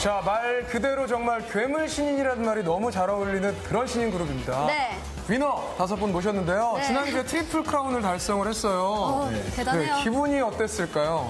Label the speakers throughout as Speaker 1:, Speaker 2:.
Speaker 1: 자, 말 그대로 정말 괴물 신인이라는 말이 너무 잘 어울리는 그런 신인 그룹입니다.
Speaker 2: 네.
Speaker 1: 위너 5분 모셨는데요.
Speaker 2: 네.
Speaker 1: 지난주에 트리플 크라운을 달성을 했어요.
Speaker 2: 대단해요.
Speaker 1: 네, 기분이 어땠을까요?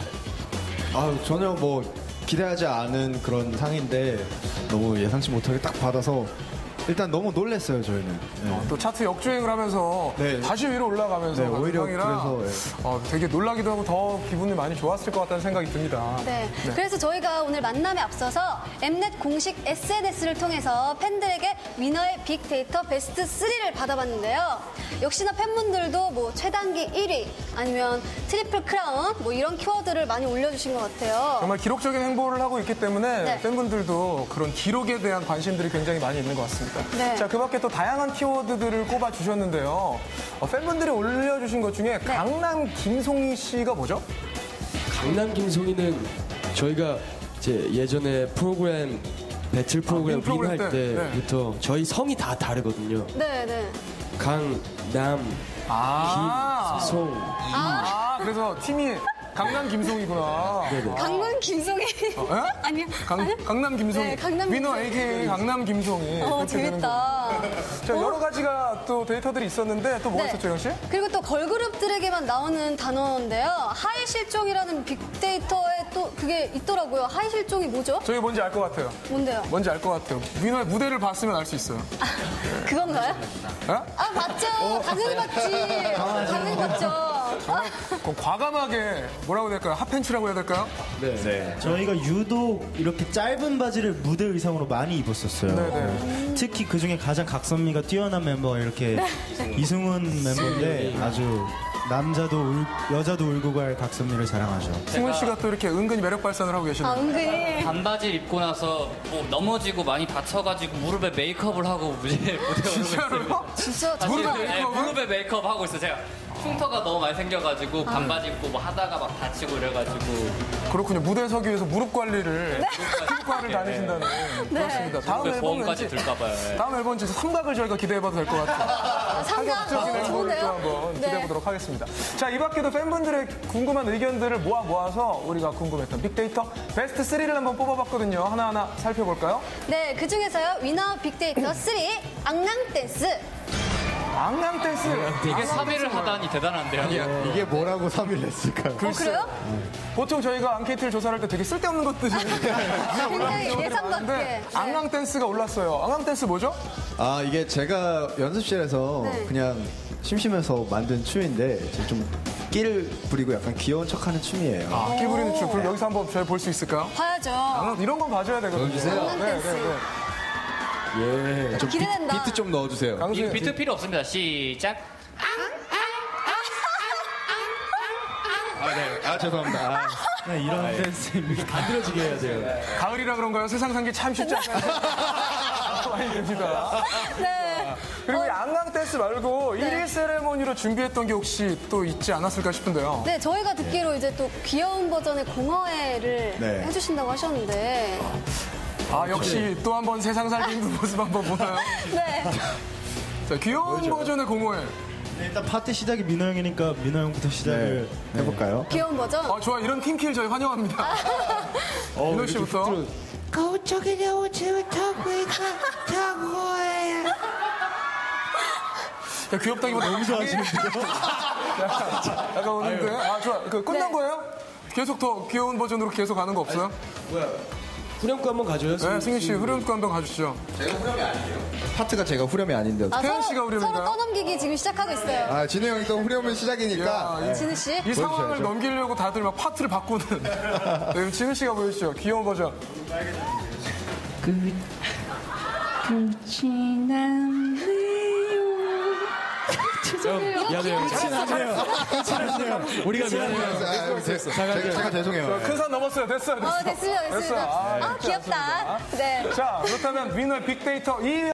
Speaker 3: 전혀 뭐 기대하지 않은 그런 상인데 너무 예상치 못하게 딱 받아서 일단 너무 놀랐어요, 저희는. 네.
Speaker 1: 또 차트 역주행을 하면서
Speaker 3: 네.
Speaker 1: 다시 위로 올라가면서
Speaker 3: 네, 오히려
Speaker 1: 상이라
Speaker 3: 그래서,
Speaker 1: 되게 놀라기도 하고 더 기분이 많이 좋았을 것 같다는 생각이 듭니다.
Speaker 2: 네. 그래서 저희가 오늘 만남에 앞서서 엠넷 공식 SNS를 통해서 팬들에게 위너의 빅데이터 베스트 3를 받아봤는데요. 역시나 팬분들도 뭐 최단기 1위 아니면 트리플 크라운 뭐 이런 키워드를 많이 올려주신 것 같아요.
Speaker 1: 정말 기록적인 행보를 하고 있기 때문에
Speaker 2: 네.
Speaker 1: 팬분들도 그런 기록에 대한 관심들이 굉장히 많이 있는 것 같습니다.
Speaker 2: 네.
Speaker 1: 자, 그 밖에 또 다양한 키워드들을 꼽아주셨는데요. 팬분들이 올려주신 것 중에 강남 김송희 씨가 뭐죠?
Speaker 4: 강남 김송희는 저희가 이제 예전에 프로그램 배틀 프로그램
Speaker 1: 프로그램
Speaker 4: 할
Speaker 1: 때,
Speaker 4: 때부터 저희 성이 다 다르거든요.
Speaker 2: 네.
Speaker 4: 강남 김송
Speaker 1: 그래서 팀이 강남 김송이구나.
Speaker 4: 네네.
Speaker 2: 강남 김송희. 아니요. 아니요?
Speaker 1: 강남 김송이.
Speaker 2: 네, 강남
Speaker 1: 위너
Speaker 2: 김송희.
Speaker 1: AKA 강남 김송이. 그렇게
Speaker 2: 재밌다.
Speaker 1: 되는 거군요. 자, 여러 가지가 또 데이터들이 있었는데 또 뭐가 있었죠, 영 씨?
Speaker 2: 그리고 또 걸그룹들에게만 나오는 단어인데요. 하이 실종이라는 빅데이터에 또 그게 있더라고요. 하이 실종이 뭐죠?
Speaker 1: 저희 뭔지 알 것 같아요.
Speaker 2: 뭔데요?
Speaker 1: 뭔지 알 것 같아요. 위너의 무대를 봤으면 알 수 있어요.
Speaker 2: 그건가요?
Speaker 1: 어?
Speaker 2: 아, 맞죠. 당연히 봤지. 당연히 봤죠.
Speaker 1: 그럼 과감하게 뭐라고 해야 될까요? 핫팬츠라고 해야 될까요?
Speaker 3: 네.
Speaker 5: 저희가 유독 이렇게 짧은 바지를 무대 의상으로 많이 입었었어요.
Speaker 1: 네네.
Speaker 5: 특히 그 중에 가장 각선미가 뛰어난 멤버가 이렇게 이승훈 멤버인데 아주 여자도 울고 갈 각선미를 자랑하죠.
Speaker 1: 승훈 씨가 또 이렇게 은근히 매력 발산을 하고 계시네요.
Speaker 2: 은근히.
Speaker 6: 반바지를 입고 나서 뭐 넘어지고 많이 다쳐가지고 무릎에 메이크업을 하고 무대 오르고 있어요.
Speaker 1: 진짜로요?
Speaker 2: 진짜
Speaker 1: 무릎에
Speaker 6: 사실,
Speaker 1: 메이크업을?
Speaker 6: 무릎에 메이크업 하고 있어요. 제가 흉터가 너무 많이 생겨가지고 반바지 입고 뭐 하다가 막 다치고 이래가지고
Speaker 1: 그렇군요. 무대 서기 위해서 무릎 관리를, 피부과를 다니신다는. 그렇습니다. 다음 앨범
Speaker 6: 보험까지
Speaker 1: 왠지,
Speaker 6: 들까봐요.
Speaker 1: 다음 앨범 진짜 삼각을 저희가 기대해봐도 될 것 같아요. 사격적인 앨범을 또
Speaker 2: 좋은데요?
Speaker 1: 한번
Speaker 2: 네.
Speaker 1: 기대해보도록 하겠습니다. 자, 이 밖에도 팬분들의 궁금한 의견들을 모아서 우리가 궁금했던 빅데이터 베스트 3를 한번 뽑아봤거든요. 하나하나 살펴볼까요?
Speaker 2: 네, 그 중에서요. 위너 빅데이터 3 앙낭댄스.
Speaker 1: 앙낭댄스.
Speaker 6: 이게 3위를 하다니 대단한데요.
Speaker 3: 이게 뭐라고 3위를 했을까요?
Speaker 2: 그래요?
Speaker 1: 보통 저희가 앙케이트를 조사할 때 되게 쓸데없는 것들이
Speaker 2: 굉장히 예상 밖에.
Speaker 1: 앙앙댄스가 올랐어요. 앙앙댄스 뭐죠?
Speaker 3: 이게 제가 연습실에서
Speaker 2: 네.
Speaker 3: 그냥 심심해서 만든 춤인데 좀 끼를 부리고 약간 귀여운 척하는 춤이에요.
Speaker 1: 끼 부리는 춤. 그럼 여기서 한번 저희 볼 수 있을까요?
Speaker 2: 봐야죠.
Speaker 1: 이런 건 봐줘야 되거든요.
Speaker 2: 앙낭댄스.
Speaker 3: 좀
Speaker 2: 기대된다.
Speaker 3: 비트 좀 넣어주세요.
Speaker 1: 강수희 씨.
Speaker 6: 비트 필요 없습니다. 시작.
Speaker 3: 죄송합니다.
Speaker 5: 이런 댄스입니다.
Speaker 4: 안 들어지게 해야 돼요.
Speaker 1: 가을이라 그런가요? 세상 산 게 참 쉽지 않아요. 많이 됩니다.
Speaker 2: 네.
Speaker 1: 그리고 이 앙앙댄스 말고 1위 세레모니로 준비했던 게 혹시 또 있지 않았을까 싶은데요.
Speaker 2: 네, 저희가 듣기로 이제 또 귀여운 버전의 공허해를
Speaker 3: 네.
Speaker 2: 해주신다고 하셨는데.
Speaker 1: 역시 또 한 번 세상 살기 힘든 모습 한번 보나요?
Speaker 2: 네.
Speaker 1: 자, 귀여운 버전의 공허해.
Speaker 5: 일단 파트 시작이 민호 형이니까 민호 형부터 시작을
Speaker 3: 해볼까요?
Speaker 2: 귀여운 버전?
Speaker 1: 좋아. 이런 팀킬 저희 환영합니다. 민호 씨부터.
Speaker 7: 거쪽에 오지 타고
Speaker 1: 야, 귀엽다기보다 너무 좋아하시는데요? 약간 오는데. 좋아. 끝난
Speaker 2: 네.
Speaker 1: 거예요? 계속 더 귀여운 버전으로 계속 가는 거 없어요?
Speaker 4: 후렴구 한번 가져요.
Speaker 1: 네, 승희 씨 후렴구 한번 가주시죠.
Speaker 3: 파트가 제가 후렴이 아닌데.
Speaker 1: 태연 씨가
Speaker 2: 서로
Speaker 1: 후렴인가요?
Speaker 2: 떠넘기기 지금 시작하고 있어요.
Speaker 3: 진우 형이 또 후렴은 시작이니까.
Speaker 2: 진우 씨.
Speaker 1: 이 상황을 넘기려고 다들 막 파트를 바꾸는. 네, 진우 씨가 보여주시죠. 귀여운 버전.
Speaker 7: 끝이 났네요.
Speaker 4: 미안해요. 우리가 미안해요.
Speaker 3: 제가 죄송해요.
Speaker 1: 큰 산 넘었어요. 됐어요.
Speaker 2: 됐습니다.
Speaker 1: 됐어요.
Speaker 2: 귀엽다. 네.
Speaker 1: 자, 그렇다면 위너 빅데이터 2위